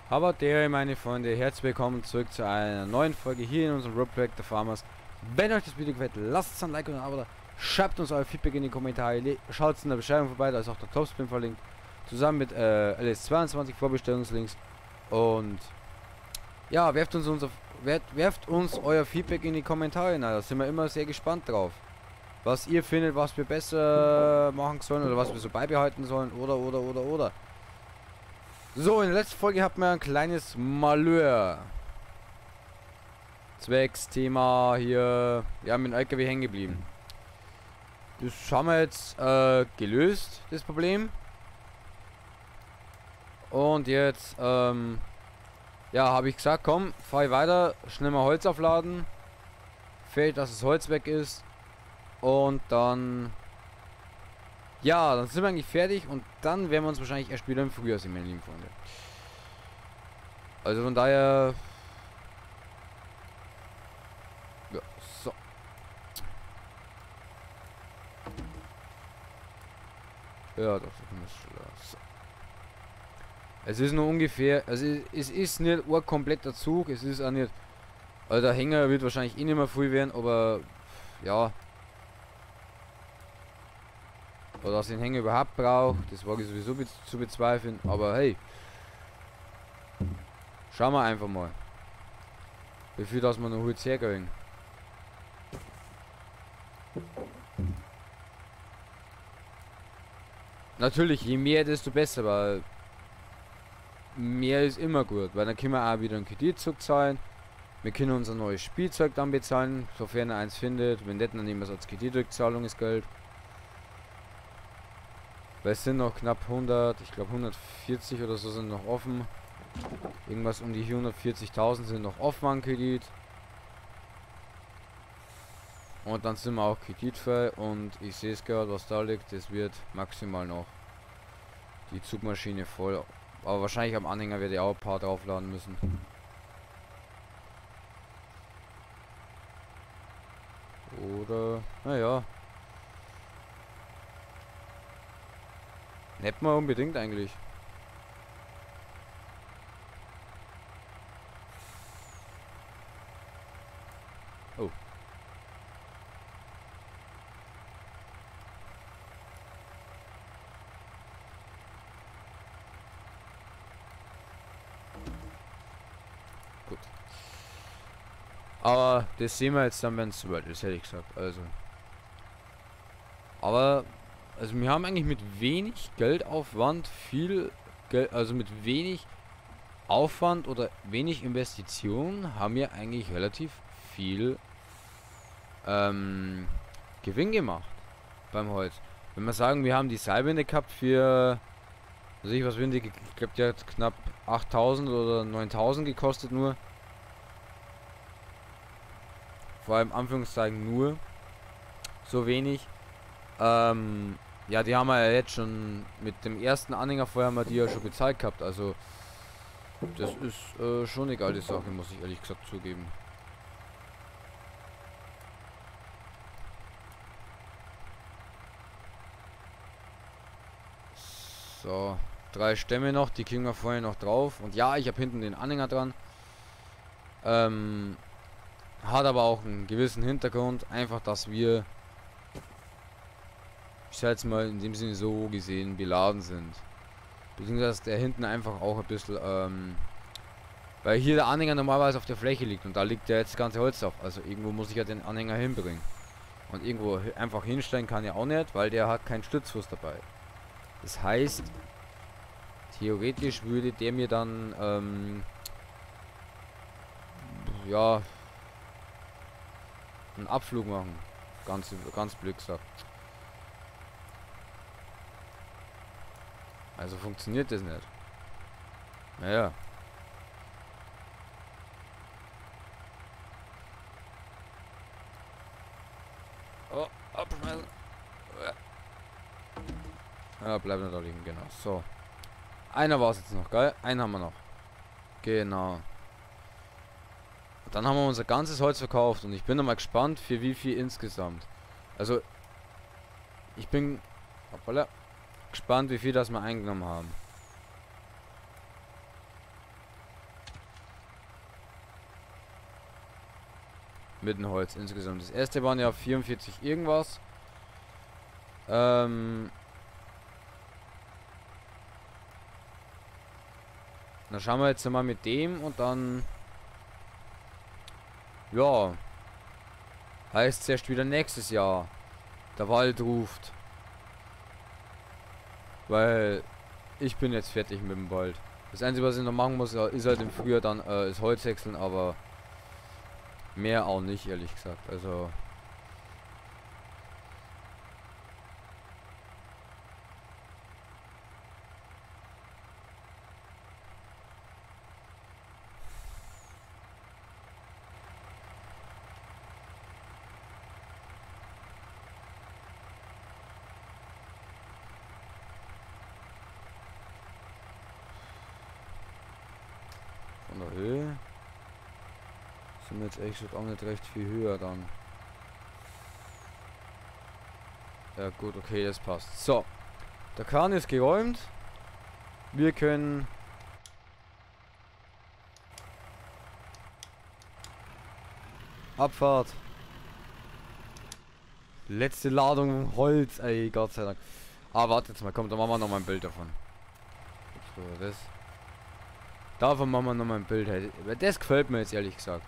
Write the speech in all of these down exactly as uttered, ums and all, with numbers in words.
Habadere, meine Freunde, herzlich willkommen zurück zu einer neuen Folge hier in unserem Roleplay The Farmers. Wenn euch das Video gefällt, lasst ein Like und ein Abo da, schreibt uns euer Feedback in die Kommentare, schaut in der Beschreibung vorbei, da ist auch der Topspin verlinkt, zusammen mit äh, L S zweiundzwanzig Vorbestellungslinks. Und ja, werft uns, unser, werft, werft uns euer Feedback in die Kommentare, na, da sind wir immer sehr gespannt drauf. Was ihr findet, was wir besser machen sollen oder was wir so beibehalten sollen oder oder oder oder. So, in der letzten Folge hatten wir ein kleines Malheur. Zwecks Thema hier, ja, mit dem L K W hängen geblieben. Das haben wir jetzt äh, gelöst, das Problem. Und jetzt, ähm, ja, habe ich gesagt, komm, fahr ich weiter, schnell mal Holz aufladen. Fällt, dass das Holz weg ist. Und dann, ja, dann sind wir eigentlich fertig und dann werden wir uns wahrscheinlich erst wieder im Frühjahr sehen, meine lieben Freunde. Also von daher, ja, so. Ja, doch, so können wir es. So. Es ist nur ungefähr, also es ist nicht ein kompletter Zug, es ist auch nicht, also der Hänger wird wahrscheinlich eh nicht mehr viel werden, aber ja. Oder dass ich den Hänger überhaupt brauche, das war ich sowieso be zu bezweifeln, aber hey. Schauen wir einfach mal. Wie viel das wir noch Holz herkriegen. Natürlich, je mehr, desto besser, weil mehr ist immer gut, weil dann können wir auch wieder einen Kredit zurückzahlen. Wir können unser neues Spielzeug dann bezahlen, sofern er eins findet. Wenn nicht, dann nehmen wir es als Kreditrückzahlung, das Geld. Weil es sind noch knapp hundert, ich glaube hundertvierzig oder so sind noch offen. Irgendwas um die hundertvierzigtausend sind noch offen an Kredit. Und dann sind wir auch kreditfrei und ich sehe es gerade, was da liegt. Das wird maximal noch die Zugmaschine voll. Aber wahrscheinlich am Anhänger werde ich auch ein paar draufladen müssen. Oder, naja. Nicht mal unbedingt eigentlich. Oh. Gut. Aber das sehen wir jetzt dann, wenn es soweit ist, hätte ich gesagt. Also. Aber, also wir haben eigentlich mit wenig Geldaufwand viel Geld, also mit wenig Aufwand oder wenig Investition haben wir eigentlich relativ viel ähm, Gewinn gemacht beim Holz. Wenn wir sagen, wir haben die Seilwinde gehabt für, also ich was windig, ich glaube die hat knapp achttausend oder neuntausend gekostet nur. Vor allem Anführungszeichen nur so wenig. Ähm, ja, die haben wir ja jetzt schon mit dem ersten Anhänger vorher haben wir die ja schon bezahlt gehabt, also das ist äh, schon eine geile Sache, muss ich ehrlich gesagt zugeben. So, drei Stämme noch, die kriegen wir vorher noch drauf. Und ja, ich habe hinten den Anhänger dran. Ähm, hat aber auch einen gewissen Hintergrund. Einfach, dass wir, ich sag jetzt mal in dem Sinne so gesehen, beladen sind. Beziehungsweise der hinten einfach auch ein bisschen, ähm, weil hier der Anhänger normalerweise auf der Fläche liegt und da liegt ja jetzt das ganze Holz auf. Also irgendwo muss ich ja den Anhänger hinbringen. Und irgendwo einfach hinstellen kann ja auch nicht, weil der hat keinen Stützfuß dabei. Das heißt, theoretisch würde der mir dann, ähm, ja, einen Abflug machen. Ganz, ganz blöd gesagt. Also funktioniert das nicht. Naja. Oh, abschmeißen. Ja, bleibt nicht da liegen, genau. So. Einer war es jetzt noch, geil? Einen haben wir noch. Genau. Dann haben wir unser ganzes Holz verkauft und ich bin mal gespannt, für wie viel insgesamt. Also, ich bin hoppala, gespannt, wie viel das wir eingenommen haben. Mit dem Holz insgesamt. Das erste waren ja vierundvierzig irgendwas. Ähm. Dann schauen wir jetzt mal mit dem und dann. Ja. Heißt es erst wieder nächstes Jahr. Der Wald ruft. Weil ich bin jetzt fertig mit dem Wald. Das Einzige, was ich noch machen muss, ist halt im Frühjahr dann äh, das Holz wechseln, aber mehr auch nicht, ehrlich gesagt. Also. Von der Höhe sind wir jetzt ehrlich gesagt auch nicht recht viel höher dann. Ja gut, okay, das passt. So, der Kran ist geräumt. Wir können Abfahrt. Letzte Ladung Holz, ey, Gott sei Dank. Ah, warte jetzt mal, komm, da machen wir noch mal ein Bild davon. So, das. Davon machen wir noch mal ein Bild. Hey. Das gefällt mir jetzt ehrlich gesagt.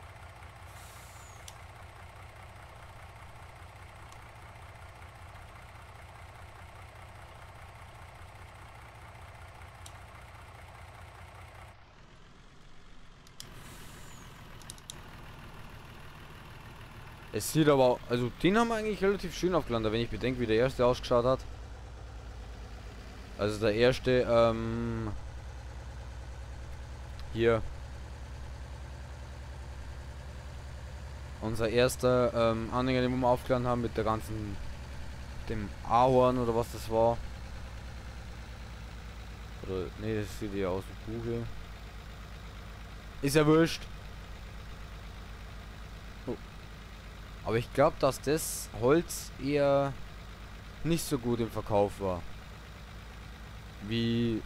Es sieht aber, also den haben wir eigentlich relativ schön aufgeladen, wenn ich bedenke, wie der erste ausgeschaut hat. Also der erste, ähm, hier. Unser erster ähm, Anhänger, den wir aufgeladen haben mit der ganzen, dem Ahorn oder was das war. Oder, nee, das sieht ja aus dem Buch hier. Ist ja wurscht. Oh. Aber ich glaube, dass das Holz eher nicht so gut im Verkauf war. Wie,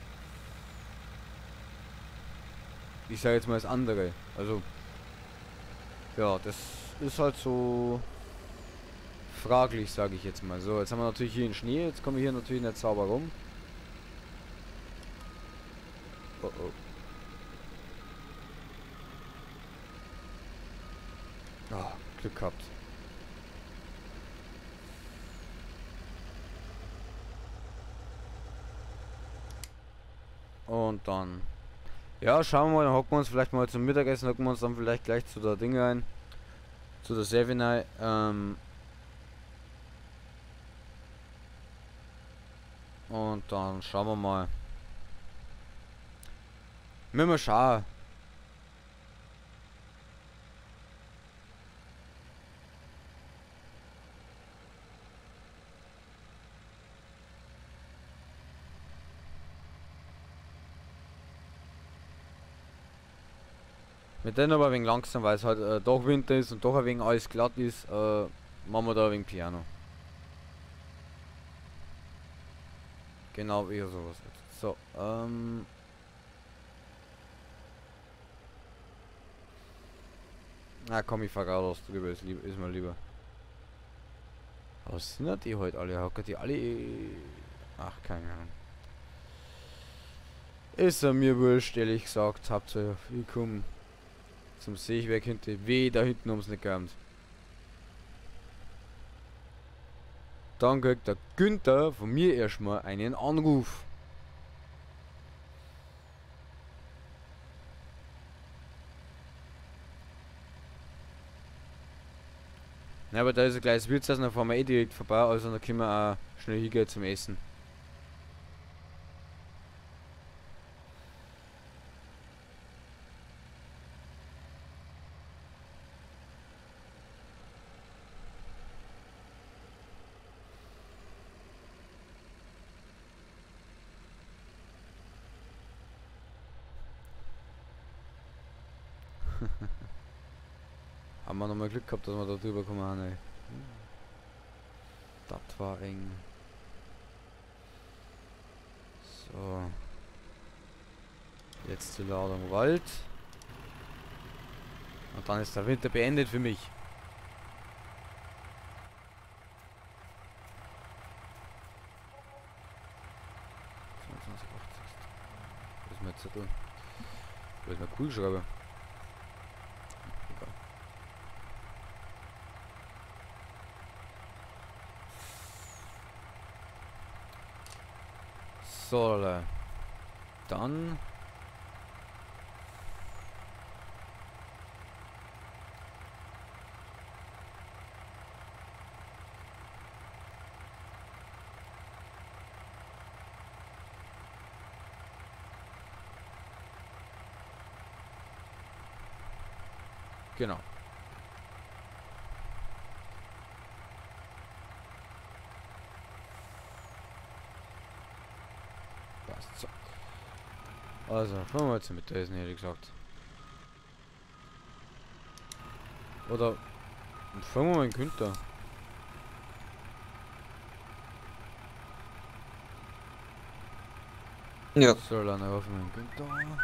ich sage jetzt mal das andere. Also, ja, das ist halt so fraglich, sage ich jetzt mal. So, jetzt haben wir natürlich hier den Schnee. Jetzt kommen wir hier natürlich nicht sauber rum. Oh oh. Ah, Glück gehabt. Und dann. Ja, schauen wir mal, dann hocken wir uns vielleicht mal zum Mittagessen, hocken wir uns dann vielleicht gleich zu der Dinge ein. Zu der Sevinai. Ähm. Und dann schauen wir mal. Müssen wir schauen. Mit denen aber ein wenig langsam, weil es halt äh, doch Winter ist und doch ein wenig alles glatt ist, äh, machen wir da ein wenig Piano. Genau, eher sowas jetzt. So, ähm. Na komm, ich fahr geradeaus drüber, ist, lieb, ist mir lieber. Was sind denn die heute alle? Hocken die alle. Ach, keine Ahnung. Ist er mir wurscht, ehrlich gesagt. Habt ihr, ich komm zum Seeweg hinter. Weh, da hinten ums nicht gehabt. Dann kriegt der Günther von mir erstmal einen Anruf. Ja, aber da ist ein kleines Wirtshaus, dann fahren wir eh direkt vorbei, also dann können wir auch schnell hingehen zum Essen. Haben wir nochmal Glück gehabt, dass wir da drüber kommen. Ey. Das war eng. So. Jetzt die Ladung Wald. Und dann ist der Winter beendet für mich. zweiundzwanzig, achtzig. Was ist mein Zettel? Wo ist mein Kugelschreiber? Egal. So, dann genau. Passt so. Also, fangen wir jetzt mit Essen, hätte ich gesagt. Oder fangen wir mal in Günther. Ja. So, dann hoffen wir in Günther.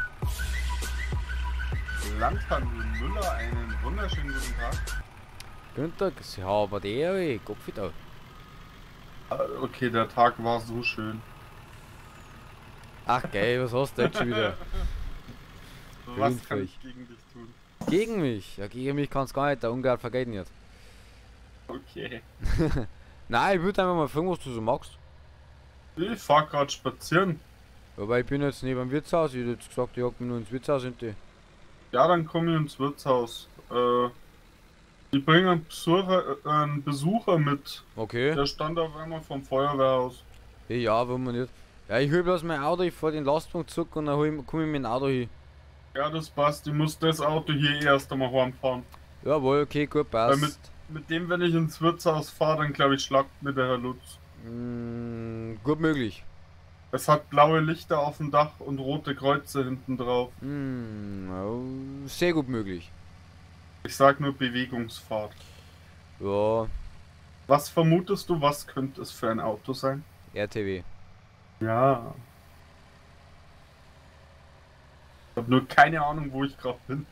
Landhandel Müller, einen wunderschönen guten Tag. Günther, sie haben der Kopf wieder. Okay, der Tag war so schön. Ach geil, was hast du jetzt schon wieder? Was kann ich gegen dich tun? Gegen mich? Ja, gegen mich kannst gar nicht, der Ungar vergeht nicht. Okay. Nein, ich würde einfach mal fragen, was du so magst. Ich fahr grad spazieren. Aber ich bin jetzt neben dem Wirtshaus, ich hätte jetzt gesagt, ich hab mich nur ins Wirtshaus und die. Ja, dann komm ich ins Wirtshaus. Äh, ich bringe einen Besucher, äh, einen Besucher mit. Okay. Der stand auf einmal vom Feuerwehrhaus. Hey, ja, warum nicht? Ja, ich hol bloß mein Auto, ich fahr den Lastpunkt zurück und dann hol ich, komm ich mit dem Auto hin. Ja, das passt. Ich muss das Auto hier erst einmal heimfahren. Jawohl, okay, gut, Weil mit, passt. mit dem, wenn ich ins Wirtshaus fahre, dann glaube ich, schlagt mir der Herr Lutz. Mm, gut möglich. Es hat blaue Lichter auf dem Dach und rote Kreuze hinten drauf. Mm, oh, sehr gut möglich. Ich sag nur Bewegungsfahrt. Ja, Was vermutest du, was könnte es für ein Auto sein? R T W. Ja. Ich habe nur keine Ahnung, wo ich gerade bin.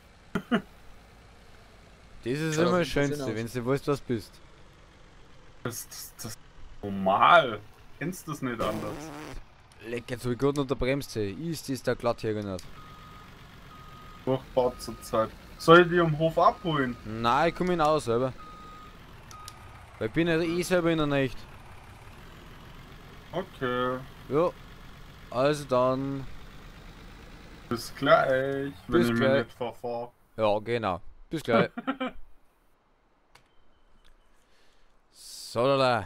Das ist Schaut immer auf das jeden Fall schön Schönste, aus. wenn du weißt, was bist. Das, das, das ist normal. Kennst du das nicht anders? Leck, jetzt hab ich gut unter Bremse. Ist das da glatt hier nicht? Furchtbar zur Zeit. Soll ich die am Hof abholen? Nein, ich komm hinaus selber. Weil ich bin ja eh selber in der Nacht. Okay. Ja. Also dann. Bis gleich, wenn Bis ich gleich. mich nicht verfahr. Ja, genau. Bis gleich. So, da.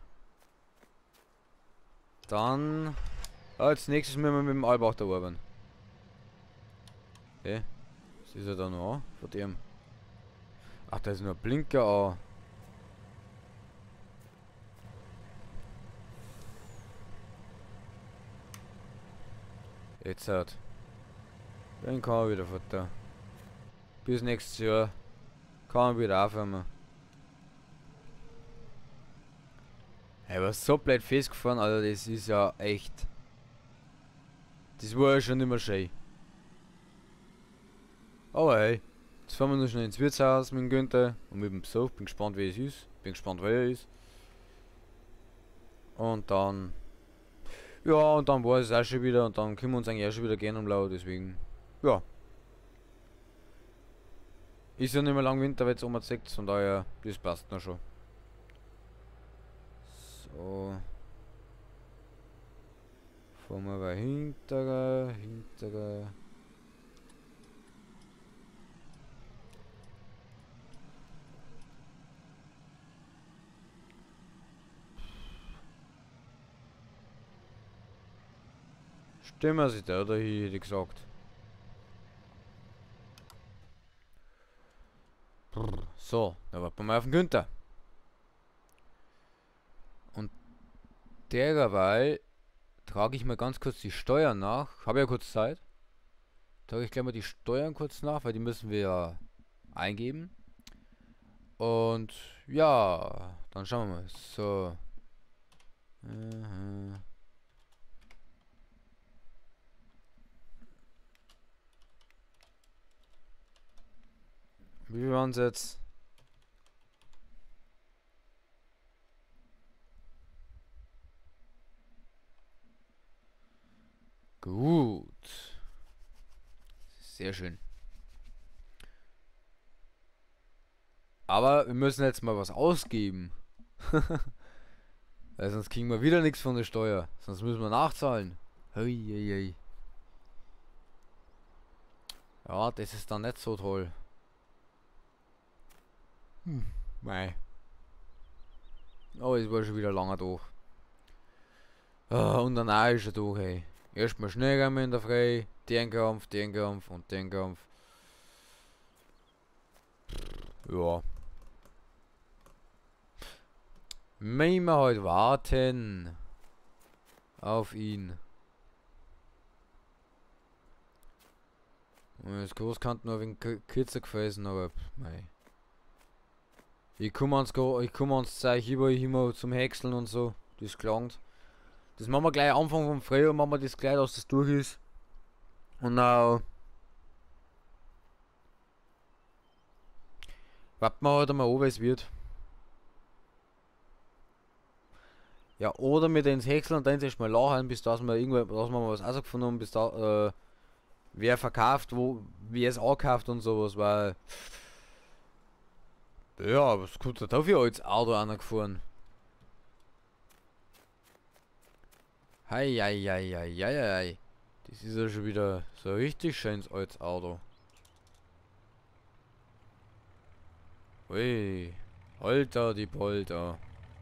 Dann. Ja, als nächstes müssen wir mit dem Albach da arbeiten. Okay. Was ist er da noch an? Von dem. Ach, da ist nur ein Blinker an. Jetzt hat. Dann kann man wieder von da. Bis nächstes Jahr. Kann man wieder aufhören. Er war so blöd festgefahren, Alter, das ist ja echt. Das war ja schon immer schön. Aber hey, jetzt fahren wir noch schnell ins Wirtshaus mit dem Günther und mit dem Besuch. Bin gespannt, wie es ist. Bin gespannt, wer er ist. Und dann. Ja, und dann war es auch schon wieder und dann können wir uns eigentlich auch schon wieder gehen um Lau, deswegen. Ja. Ist ja nicht mehr lang Winter, weil jetzt um sechs, von daher, das passt noch schon. So. Fahren wir bei hinterer, hinterer. Stellen wir sich da oder hier, hätte ich gesagt. Brr, so, da warten wir mal auf den Günther. Und derweil trage ich mal ganz kurz die Steuern nach. Habe ja kurz Zeit. Trage ich gleich mal die Steuern kurz nach, weil die müssen wir ja eingeben. Und ja, dann schauen wir mal. So. Aha. Wie waren es jetzt? Gut. Sehr schön. Aber wir müssen jetzt mal was ausgeben. Weil sonst kriegen wir wieder nichts von der Steuer. Sonst müssen wir nachzahlen. Hui, hui, hui. Ja, das ist dann nicht so toll. Hm, mei. Oh, es war schon wieder langer Tag. Ah, und dann auch ist er durch, hey. Erstmal schnell in der Früh, den Kampf, den Kampf und den Kampf. Ja. Müssen wir halt warten. Auf ihn. Das Kurs kann nur ein wenig kürzer gewesen, aber mei. Ich komme ans Go, ich komme ans Zeug über immer zum Häckseln und so. Das gelangt. Das machen wir gleich am Anfang vom Frühjahr, machen wir das gleich, dass das durch ist. Und dann warten wir halt einmal an, wie es wird. Ja, oder mit ins Häckseln und dann erstmal lachen, bis dass wir irgendwo, dass wir mal was rausgefunden haben, bis da, äh, wer verkauft, wo, wer es ankauft und sowas, weil. Ja, was kommt da für als Auto angefahren? Hei, hei, hei, hei, hei, hei. Das ist ja schon wieder so ein richtig schönes altes Auto. Ui, Alter, die Polter.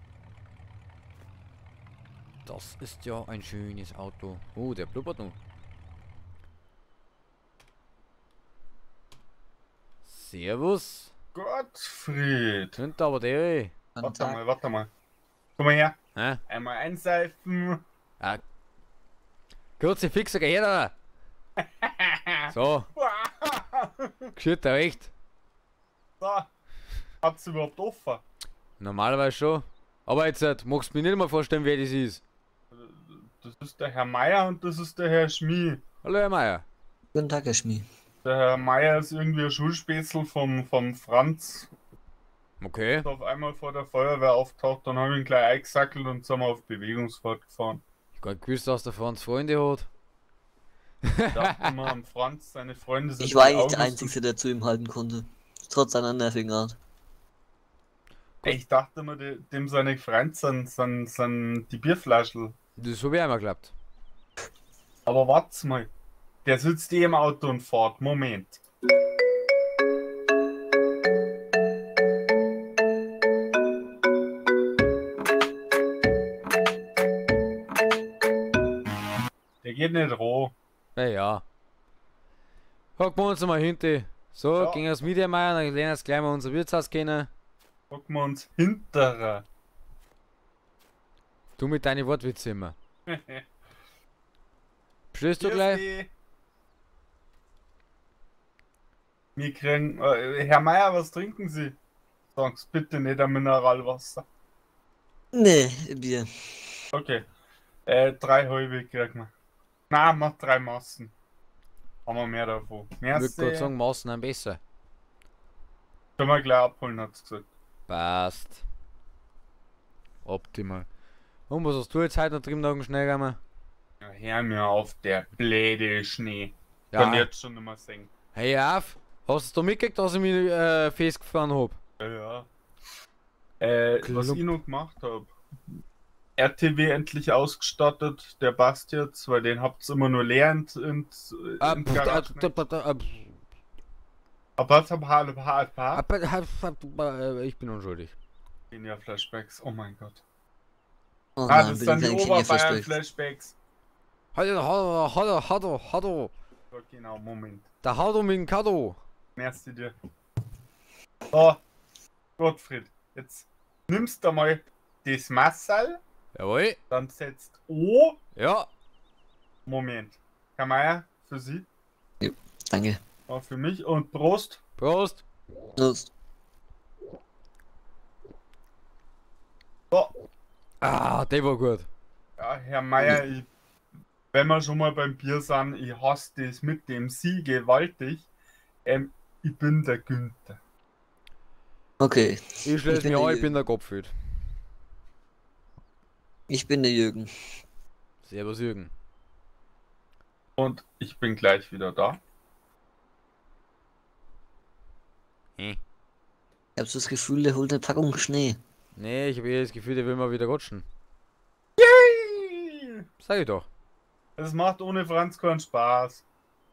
Das ist ja ein schönes Auto. Oh, der blubbert noch. Servus. Gottfried! Sind aber der. Warte mal, warte mal. Komm mal her. Hä? Einmal einseifen. Ah. Kurze Fixer geht da. So, geschieht da recht. So. Hat's überhaupt offen? Normalerweise schon. Aber jetzt äh, magst du mir nicht mal vorstellen, wer das ist. Das ist der Herr Meier und das ist der Herr Schmie. Hallo Herr Meier. Guten Tag, Herr Schmie. Der Herr Meier ist irgendwie ein Schulspätzl vom, vom Franz. Okay. Ist auf einmal vor der Feuerwehr auftaucht, dann habe ich ihn gleich eingesackelt und sind wir auf Bewegungsfahrt gefahren. Ich hab grad gewusst, dass der Franz Freunde hat. Ich dachte immer am Franz, seine Freunde sind Ich war die eigentlich der August- Einzige, der zu ihm halten konnte. Trotz seiner nervigen Art. Ich dachte immer, de- dem seine Freunde sind, sind, sind die Bierflaschel. Das hab ich einmal geglaubt. Aber warte mal, der sitzt eh im Auto und fährt. Moment. Der geht nicht roh. Ja, ja. Hocken wir uns mal hinter. So, Ja. gehen wir mit, Herr Meier, dann lernen wir jetzt gleich mal unser Wirtshaus kennen. Gucken wir uns hinterer. Du mit deinen Wortwitze immer. Beschließt du gleich? Wir kriegen, äh, Herr Meier, was trinken Sie? Sag's bitte nicht ein Mineralwasser. Nee, Bier. Okay. Äh, drei halbe kriegen wir. Na, mach drei Massen. Haben wir mehr davon. Ich würde gerade Merci. sagen, Maßen am besser. Können wir gleich abholen, hat's gesagt. Passt. Optimal. Und was hast du jetzt heute noch drin noch schnell gegangen? Ja, hör mir auf, der bläde Schnee. Kann Ja. jetzt schon nicht mehr singen. Hey, auf! Hast du mitgekriegt, dass ich mich äh, festgefahren hab? Ja, ja. Äh, was Klump. ich noch gemacht habe. R T W endlich ausgestattet, der passt jetzt, weil den habt's immer nur leer in, in, Ah, in pf, Garage. äh, d- d- äh, pf, Aber was hab hab hab hab äh, äh, äh, ich bin unschuldig. ja Flashbacks, oh mein Gott. Oh Ah, nein, das bitte sind die kein Kinderflashback. Oberbayern-Flashbacks. Hallo, hallo, hallo, hallo, hallo. So, genau, Moment. Der Hallo mit dem Kado. Merci dir. So, Gottfried, jetzt nimmst du mal das Massal, Jawohl. dann setzt O. Ja. Moment. Herr Meier, für Sie, Danke. auch für mich und Prost. Prost. Los. So, Ah, der war gut. ja, Herr Meier, ich, wenn wir schon mal beim Bier sind, ich hasse das mit dem Sie gewaltig. Ähm, ich bin der Günther. Okay. Ich schließe bin mich der an, ich bin Jürgen. der Gottfried. Ich bin der Jürgen. Servus Jürgen. Und ich bin gleich wieder da. Hm. Ich hab so das Gefühl, der holt eine Packung Schnee. Nee, ich habe eher das Gefühl, der will mal wieder rutschen. Yay! Sag ich doch. Es macht ohne Franz keinen Spaß.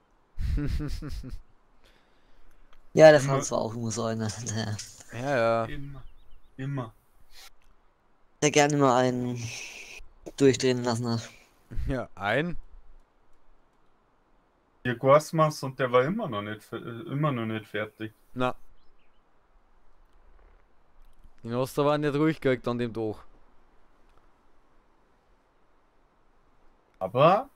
Ja, der Immer- Franz war auch immer so einer, der, Ja, ja. Immer. Immer. der gerne mal einen durchdrehen lassen hat. Ja, ein. Hier Guasmas und der war immer noch nicht, fe- äh, immer noch nicht fertig. Na. Den hast du aber nicht ruhig gekriegt an dem Tag. Aber,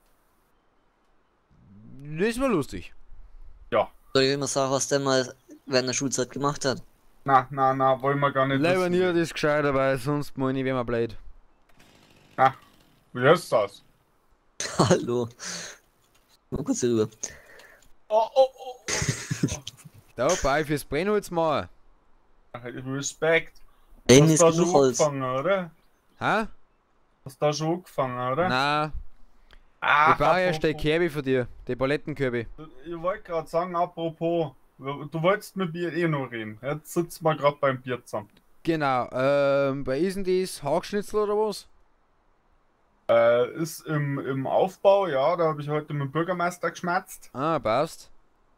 Das war lustig. ja. Soll ich immer sagen, was der mal während der Schulzeit gemacht hat? Na, na, na, wollen wir gar nicht Leider nie wissen. das gescheiter, weil sonst mal nicht, wenn man blöd. Na, wie ist das? Hallo. Mal kurz hier rüber. Oh, oh, oh. Da, bei fürs Brennholz mal. Ach, Respekt. Da hinten Hast ist da genug schon Holz. angefangen, oder? Hä? Hast da schon angefangen, oder? Na, Ach, ich brauche erst die apropos- Kerbe für dir. Die Palettenkörbe. Ich wollte gerade sagen, apropos, du wolltest mit mir eh noch reden. Jetzt sitzen wir gerade beim Bier zusammen. Genau, ähm, bei ist denn das Hackschnitzel oder was? Äh, ist im, im Aufbau, ja, da habe ich heute mit dem Bürgermeister geschmatzt. Ah, passt.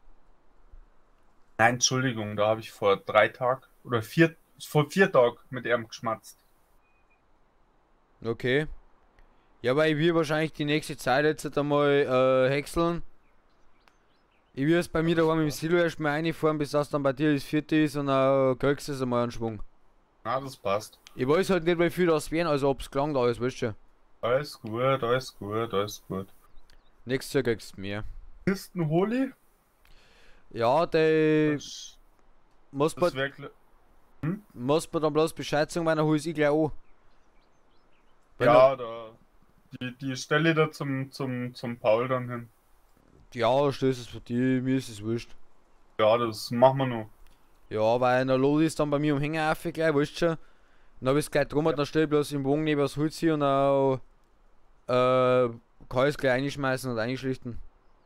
Nein, Entschuldigung, da habe ich vor drei Tagen oder vier, vor vier Tagen mit ihm geschmatzt. Okay. Ja, aber ich will wahrscheinlich die nächste Zeit jetzt einmal äh, häckseln. Ich will es bei mir daheim im Silo erstmal reinfahren, bis das dann bei dir das vierte ist und dann kriegst du es einmal einen Schwung. Na, das passt. Ich weiß halt nicht, wie viel das wären, also ob's gelangt, alles weißt du. Alles gut, alles gut, alles gut. Nächstes Jahr kriegst du mehr. Kisten Holi? Ja, der Das, muss das man, wäre klar. muss man dann bloß Bescheid sagen, weil dann hol ich gleich an. Wenn Ja, da. Die, die stelle ich da zum, zum, zum Paul dann hin. er- Ja, stößt es für die, mir ist es wurscht. Ja, das machen wir noch. Ja, weil der Lodi ist dann bei mir am Hänger auf gleich, weißt du schon. Dann hab ich's gleich drum, dann stell ich bloß im Bogen neben das Holz hier und dann äh, kann ich es gleich einschmeißen und einschlichten.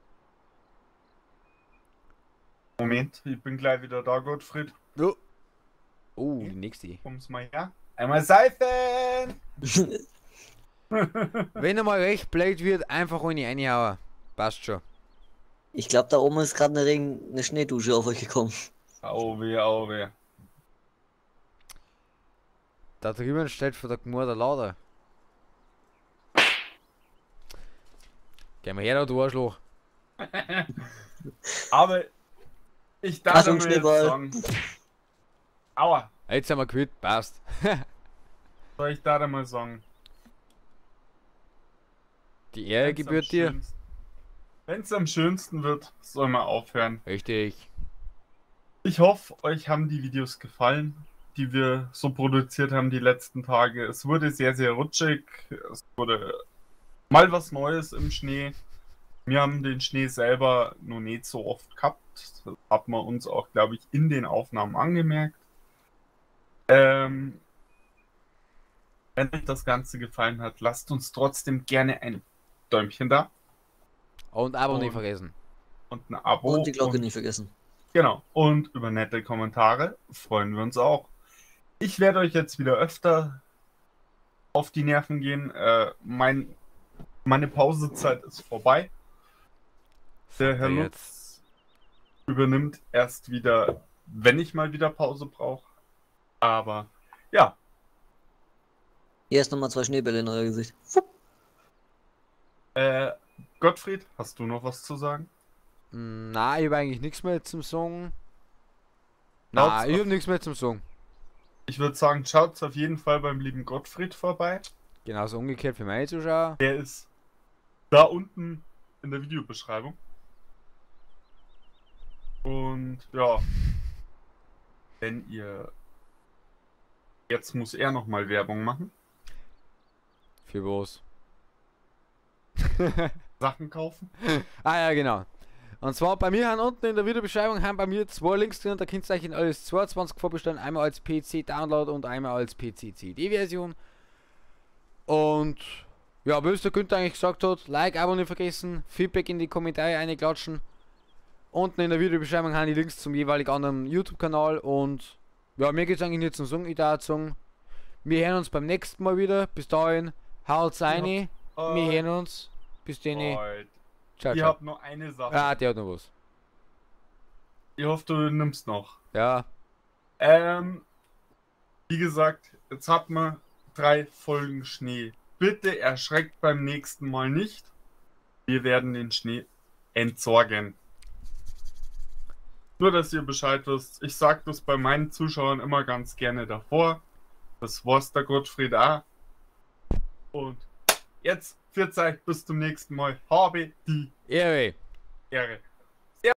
Moment, ich bin gleich wieder da, Gottfried. Ja. Oh, die nächste. Komm's mal her. Einmal Seifen! Wenn er mal recht blöd wird, einfach ohne reinhauen. Passt schon. Ich glaube, da oben ist gerade eine, Regen eine Schneedusche auf euch gekommen. Au weh, au weh. Da drüben steht von der Gmor der Lader. Geh mal her, da, du Arschloch. Aber ich darf Achtung, mir jetzt Schneeball. sagen. Aua, Jetzt sind wir quitt, passt. soll ich da mal sagen? Die Ehre gebührt dir. Wenn es am schönsten wird, soll man aufhören. Richtig. Ich hoffe, euch haben die Videos gefallen, die wir so produziert haben die letzten Tage. Es wurde sehr, sehr rutschig. Es wurde mal was Neues im Schnee. Wir haben den Schnee selber noch nicht so oft gehabt. Das hat man uns auch, glaube ich, in den Aufnahmen angemerkt. Ähm, wenn euch das Ganze gefallen hat, lasst uns trotzdem gerne ein Däumchen da Und Abo nicht Und- vergessen. und ein Abo. Und die Glocke und- nicht vergessen. Genau. Und über nette Kommentare freuen wir uns auch. Ich werde euch jetzt wieder öfter auf die Nerven gehen. Äh, mein, meine Pausezeit ist vorbei. Der Herr Ja, Lutz übernimmt erst wieder, wenn ich mal wieder Pause brauche. Aber ja, Hier ist nochmal zwei Schneebälle in euer Gesicht. äh, Gottfried, hast du noch was zu sagen? Mm, Na, ich habe eigentlich nichts mehr zum Song. Na, Schaut's ich auf- habe nichts mehr zum Song. Ich würde sagen, schaut auf jeden Fall beim lieben Gottfried vorbei. Genauso umgekehrt für meine Zuschauer. Der ist da unten in der Videobeschreibung. Und ja, wenn ihr... Jetzt muss er nochmal Werbung machen. Für was? Sachen kaufen. Ah ja, genau. Und zwar bei mir haben unten in der Videobeschreibung haben bei mir zwei Links drin, da könnt ihr euch in alles zweiundzwanzig vorbestellen, einmal als P C-Download und einmal als P C-C D-Version. Und ja, wie es der Günther eigentlich gesagt hat, Like, Abo nicht vergessen, Feedback in die Kommentare reinklatschen. Unten in der Videobeschreibung haben die Links zum jeweiligen anderen YouTube-Kanal und ja, mir geht es eigentlich nicht zum Song, ich darf sagen, wir hören uns beim nächsten Mal wieder. Bis dahin, haut's rein, Ja. wir hören uns. Bis dann. Alright. Ciao, Ich ciao. hab noch eine Sache. Ah, der hat noch was. Ich hoffe, du nimmst noch. Ja, Ähm, wie gesagt, jetzt hat man drei Folgen Schnee. Bitte erschreckt beim nächsten Mal nicht. Wir werden den Schnee entsorgen. Nur, dass ihr Bescheid wisst. Ich sage das bei meinen Zuschauern immer ganz gerne davor. Das war's der Gottfried auch. Und jetzt, viert euch, bis zum nächsten Mal. Habe die Ehre. Ehre.